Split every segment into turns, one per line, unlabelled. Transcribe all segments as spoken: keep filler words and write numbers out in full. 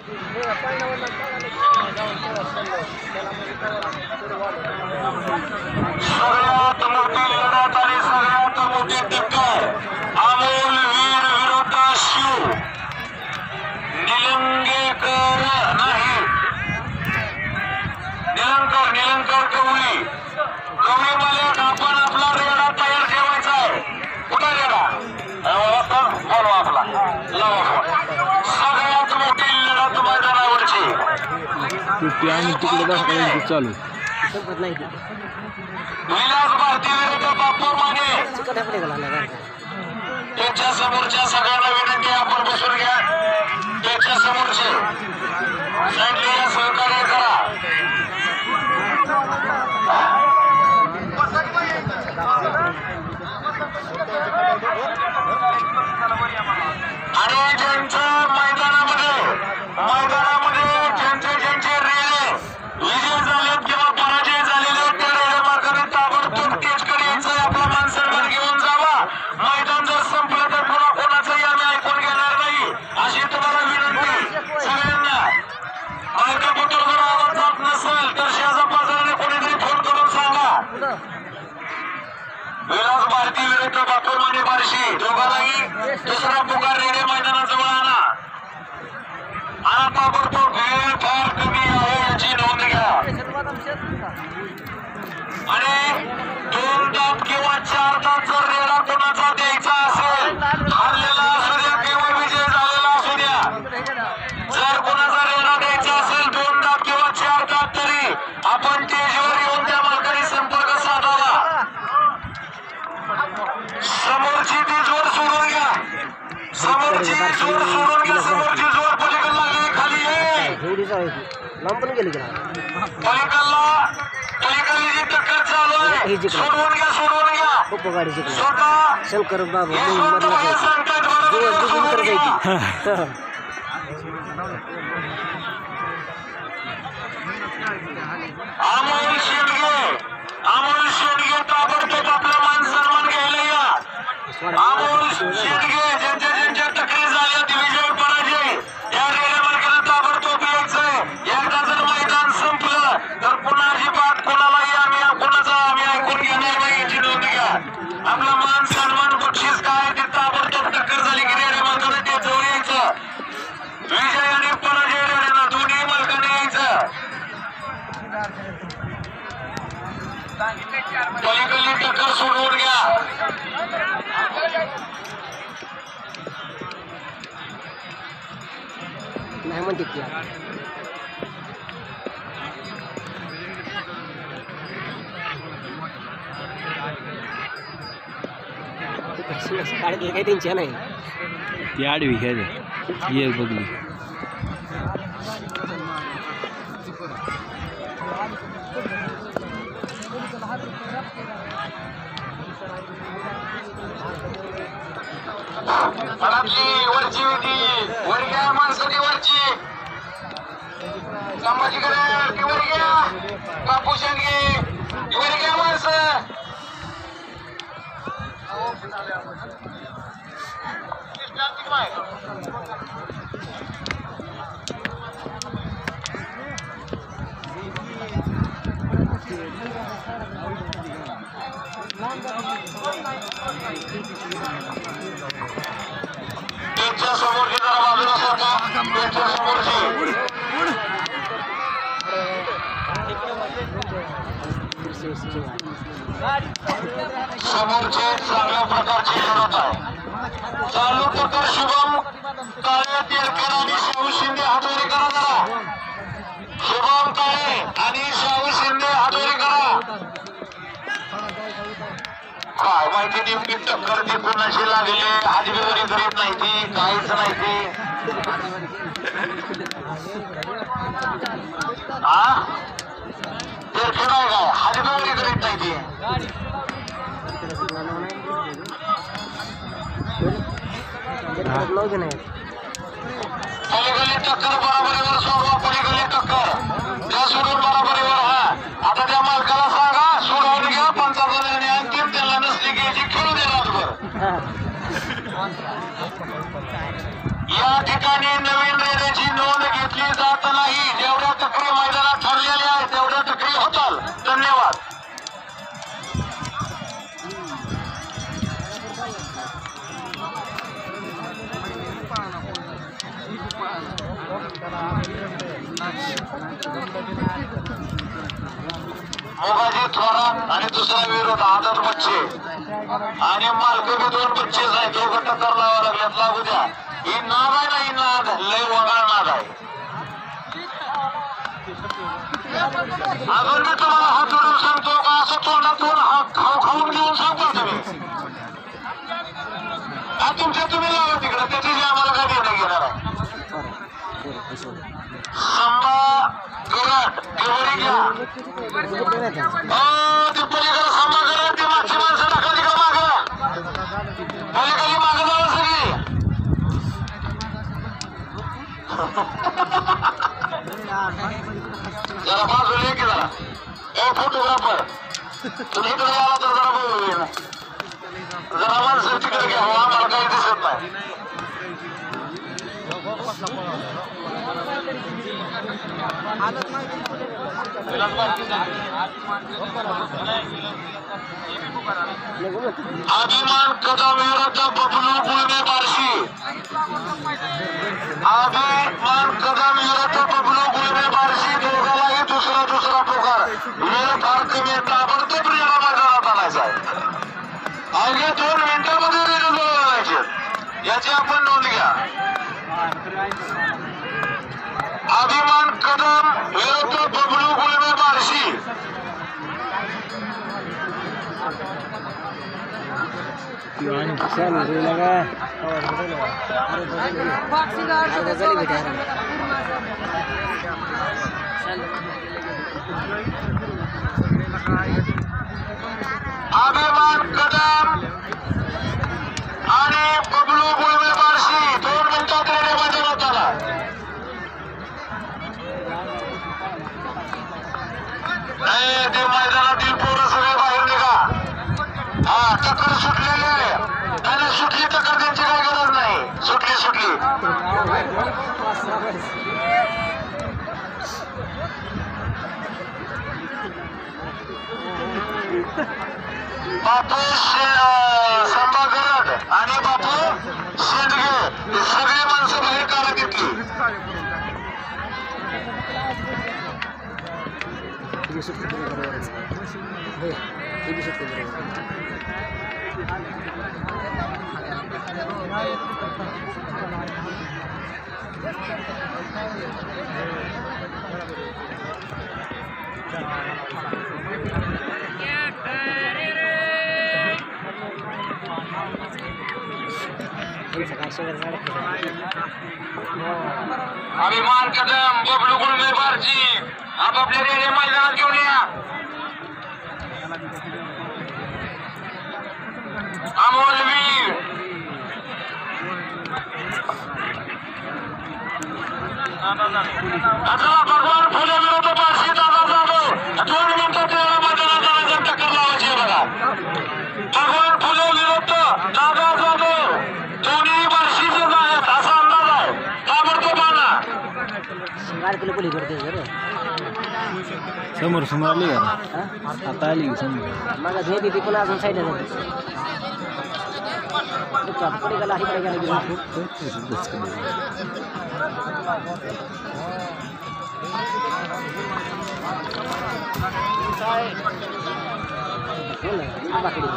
सगळ्यात मोठी लढत आणि सगळ्यात मोठी टक्कर अमोल वीर विरुद्ध शिव निलंगेकर नाही निलंकर निलंकर कवळी कवळी मालक आपण आपला रेडा तयार ठेवायचा आहे. कुठं रेडा बोलवा आपला लावा फोन. सगळ्यात मोठी लढत मैदानावरची
चालू
विलास भारती विरुद्ध बापू माने. त्याच्या समोरच्या सगळ्यांना विनंती आपण बसून घ्या. त्याच्या समोरचे साईडला सहकार्य करा. आणि ज्यांच्या मैदानामध्ये मैदानामध्ये ज्यांचे ज्यांचे रेडे विजय झालेत किंवा पराजय झालेले त्या रेडे मार्गाने ताबडतोब तेजकडे यायचं आपला मान सन्मान घेऊन जावा. मैदान जर संपलं तर पुन्हा कोणाचंही आम्ही ऐकून घेणार नाही अशी तुम्हाला विनंती सगळ्यांना. मायकापटून जर आवाज जात नसेल तर शेजा पाजाराने कोणीतरी फोन करून सांगा. विलास भारती विरुद्ध बापू माने बारशी दोघांनाही दुसरा पुकार रेडे मैदानाजवळ आणा. आणि ताबडतोब वेळ फार कमी आहे याची नोंद घ्या. आणि दोन दात किंवा चार दात जर रेडा कोणाचा द्यायचा असेल हारलेला असू द्या किंवा विजय झालेला असू द्या जर कोणाचा रेडा द्यायचा असेल दोन दात किंवा चार दात तरी आपण स्टेजवर येऊन त्या मालकाने संपर्क साधावा. समोरची ती जोर सोडून घ्या. समोरची जोर सोडून घ्या. समोरची जोर पलीकडे लागली खाली ये. पलीकडला पलीकडली जी टक्कर चालू आहे सोडवून घ्या सोडवून घ्या स्वतः
शंकर बाबू
अमोल शेंडगे अमोल शेंडगे ताबडतोब आपला मान सन्मान घ्यायला या. अमोल शेंडगे ज्यांच्या ज्यांच्या टक्करी झाल्या विजय पराजय या रेल्वे मार्गाने ताबडतोब यायचंय. एकदा जर मैदान संपलं तर पुन्हा अजिबात कोणालाही आम्ही कोणाचा आम्ही ऐकून घेणार नाही याची नोंद घ्या. आपला मान सन्मान बक्षीस काय ते ताबडतोब टक्कर झाली की रेल्वे मार्गाने ते जवळ यायचं. विजय आणि पराजय रेल्वेला दोन्ही मार्गाने यायचं. पलीकडली टक्कर सोडवून घ्या.
नाही म्हणते की काही त्यांच्या नाही
ती आडवी घ्या ये बघली
वरची होती वर घ्या माणसाची वरची संभाजीकडे ती वर घ्या. बापू शेंडगे वर घ्या माणसं. त्यांच्या समोरची जरा बाजूला सरका. त्यांच्या समोरची समोरची चांगल्या प्रकारची लढत आहे. चालू टक्कर शुभम काळे तेरकर आणि शाहू शिंदे हातोरी करा जरा. शुभम काळे आणि शाहू शिंदे हातोरी करा. काय माहिती नेमकी टक्कर ती कोणाशी लागली हातबिवरी करीत नाही ती काहीच नाही ती. हा तेरकर आहे काय हातबिवरी करीत नाही ती. पलीकडली टक्कर बराबरीवर सोडवा. पलीकडली टक्कर त्या सोडून बराबरीवर. हा आता त्या मालकाला सांगा सोडवून घ्या. पंचावन्न अंतिम त्याला नसली घ्यायची खेळू दे रातभर. या ठिकाणी नवीन रेल्वेची नोंद घेतली मोगाजी थोरात आणि दुसरा विरोध आदत बच्चे आणि मालक बी दोन बच्चेच आहे. दोघं टक्कर लावा लागल्यात. लागू द्या. ही नाद आहे ना, ही नाद लय वगाळ नाद आहे. अजून मी तुम्हाला हात जोडून सांगतो का असं तोंडातून खाऊ खाऊन घेऊन सांगतो तुम्ही हा तुमच्या तुम्ही लावा तिकडे. त्याची जी आम्हाला काय देणं घेणार आहे. संभा गरड केवढी घ्या. हो ती पलीकडे संभा गरड ती मागची माणसं टाकला तिकडे माग पलीकडे माग जावं सगळी. जरा बाजूला की जरा ए फोटोग्राफर तुम्ही इकडे आला तर जरा बघू ना. जरा माणसं तिकडे घ्या. आम्हाला काही दिसत नाही. अभिमान कदम विरुद्ध बबलू गुळवे बार्शी. अभिमान कदम विरुद्ध बबलू गुळवे बार्शी. दोघालाही दुसरा दुसरा पुकार. वेळ फार कमी ताबडतोब रेडा मैदानात आणायचा आहे. अवघ्या दोन मिनिटांमध्ये रेडा जोडायचे. याची आपण नोंद घ्या. अभिमान कदम विरुद्ध बबलू गुळवे बार्शी. अभिमान कदम आणि बबलू गुळवे बार्शी दोन मिनिटात रेडा मैदानात आला. ते मैदानातील पोरं सगळे बाहेर निघा. हा टक्कर सुटलेली आहे. त्याने सुटली टक्कर त्यांची काही गरज नाही. सुटली सुटली बापू संभा गरड आणि बापू शेंडगे हे सगळी माणसं बाहेर काढा घेतली. अभिमान कदम बबलू गुळवे बार्शी आपापल्या रेडे मैदानात घेऊन या. अमोलवीर आता भगवान फुले विरुद्ध बार्शी दादा जाधव दोन मिनिटात रेडा मैदानात आणायचं. टक्कर लावायची बघा. भगवान फुले विरुद्ध दादा जाधव दोन्ही बार्शीचेच आहेत असा अंदाज आहे. ताबडतोब आणा.
समोर समोर आली का आता आली समोर
मग झोपी ती पुन्हा अजून साईडला जाते. पुढे गेला इकडे गेला बाकी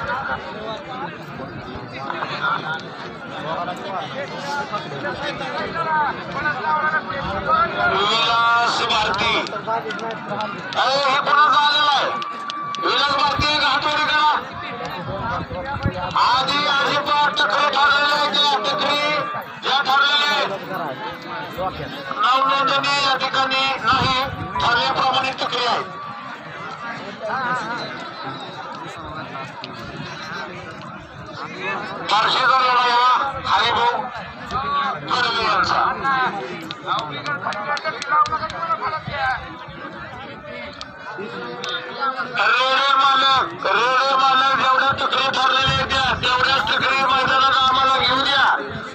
विलास भारती अरे हे कोणाचं आलेलं आहे. विलास भारती एक हातोडी करा. आधी अजिबात टक्कर ठरलेले आहेत. या टक्करी या ठरलेले नवनोंदणी या ठिकाणी नाही. ठरल्याप्रमाणे टक्करी आहेत. बार्शीचा लढा या हरिभाऊ कडवे यांचा. रेडे मालक रेडे मालक जेवढ्या टक्करी ठरलेल्या द्या तेवढ्याच टक्करी मैदानात आम्हाला घेऊ द्या.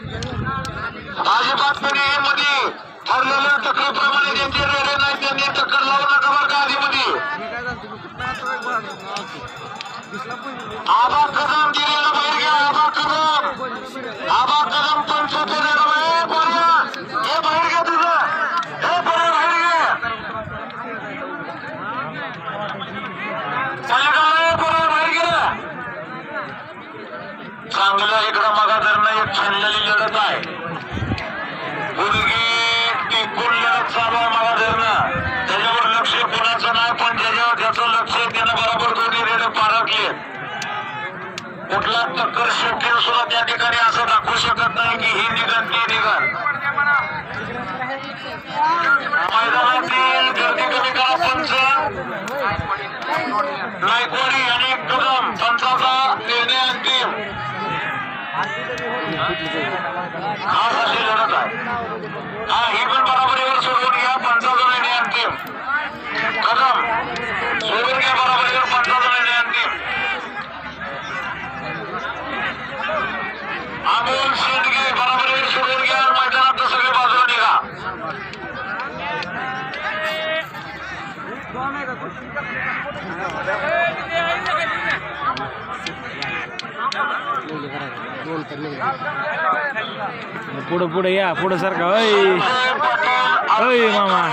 अजिबात मध्ये मध्ये ठरलेल्या टक्करीप्रमाणे ज्यांचे रेडे नाही त्यांनी टक्कर लावू नका बरं का. आधीमध्ये आबा कदम दिलेला बाहेर घ्या. आबा कदम आबा कदम पंचोत्तर हे बाहेर घ्या तुझं गायकवाडी आणि कदम पंचाचा निर्णय अंतिम. खास अशी लढत आहे. हा ही पण बराबरीवर सोडवून घ्या. पंचाचा निर्णय अंतिम. कदम सोडून घ्या बराबरीवर. पंचाचा निर्णय अंतिम. अमोल शेंडगे बराबरीवर सोडून घ्या. मैदानात सगळे बाजूला निघा.
दोन तर नाही
पुढं पुढे या पुढं सारखा अय अय मामा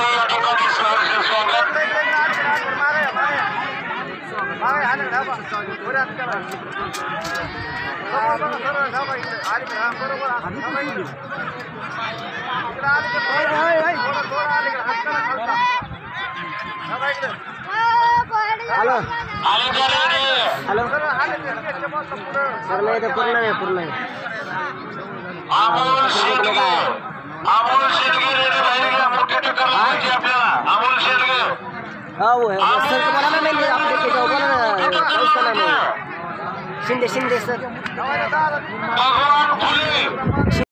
हॅलो
आले का रेडी?
हॅलो सर नाही तर पूर्ण आहे पूर्ण आहे
अमोल शेंडगे अमोल शेंडगे रेडी बाहेर घ्या. मोठी टक्कर लावायची आपल्याला. अमोल शेंडगे
हो सर तुम्हाला ना मेल आपले ते जाऊ बोला ना उसका नाम है शिंदे शिंदे सर
भगवान फुले